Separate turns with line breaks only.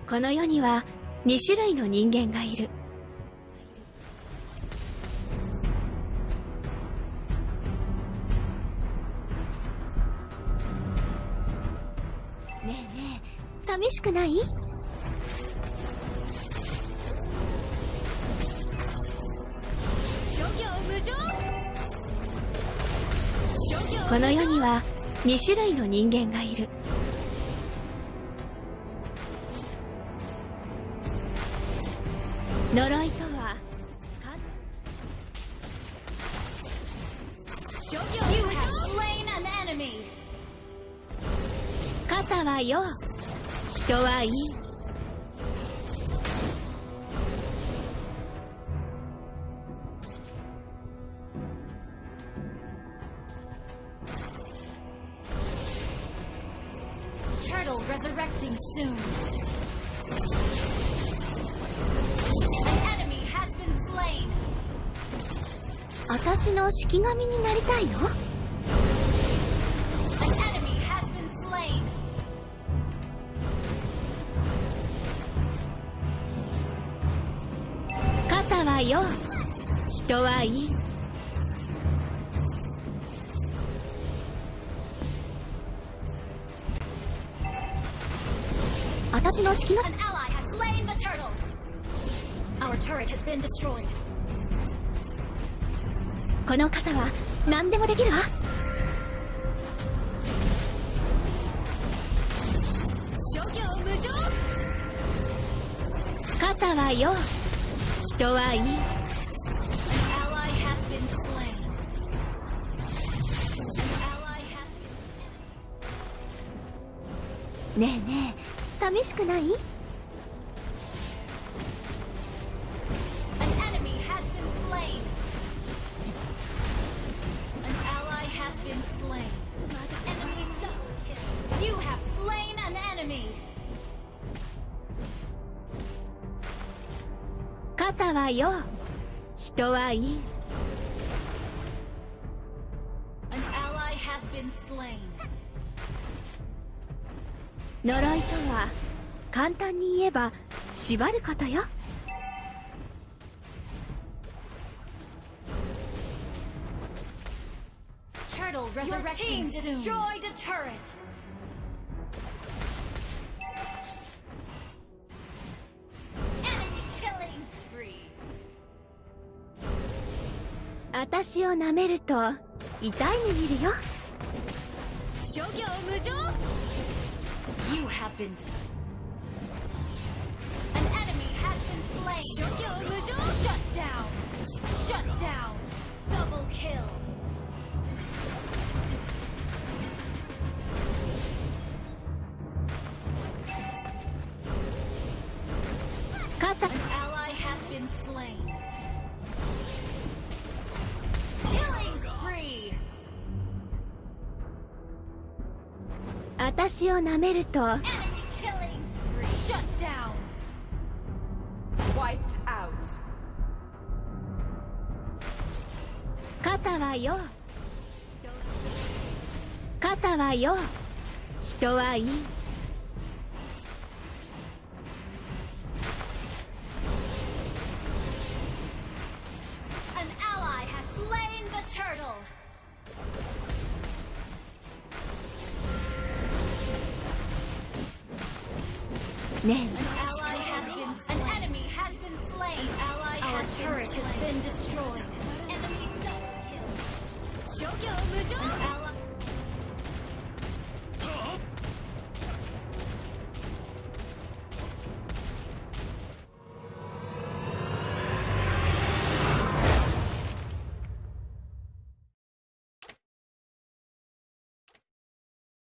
この世には2種類の人間がいる。ねえねえ、寂しくない？この世には2種類の人間がいる。呪いとは肩はよ、人はいい。
Turtle resurrecting soon. An enemy has been slain.
私の式神になりたいの？
An enemy has been slain.
肩はよ、人はいい。私の式神。
An ally has slain the turtle. Our turret has been destroyed.
この傘は何でもできるわ。
諸行無常。
傘はよ、人はいい。
An ally has been slain. An ally has been...
ねえねえ、寂しくない？
An enemy has been slain. An ally has been slain. Enemy double kill. You have slain an enemy.
傘はよ、人はいい。
An ally has been slain.
呪いとは簡単に言えば縛ることよ。
Turtle resurrecting soon. Your team destroyed a turret. Enemy killing spree.
私を舐めると痛い目見るよ。
諸行無常. You have been. An enemy has been slain. 諸行無常. Shut down. Shut down. Double kill.
肩。
An ally has been slain. Killing spree.
私を舐めると
Enemy killing spree. Shut down.
Wiped out.
肩はよ、肩はよ、人はいい。
An ally has slain the turtle.
ね
An ally has been. An enemy has been slain. An ally Our has turret has been destroyed. Enemy double kill. 諸行無常. An ally.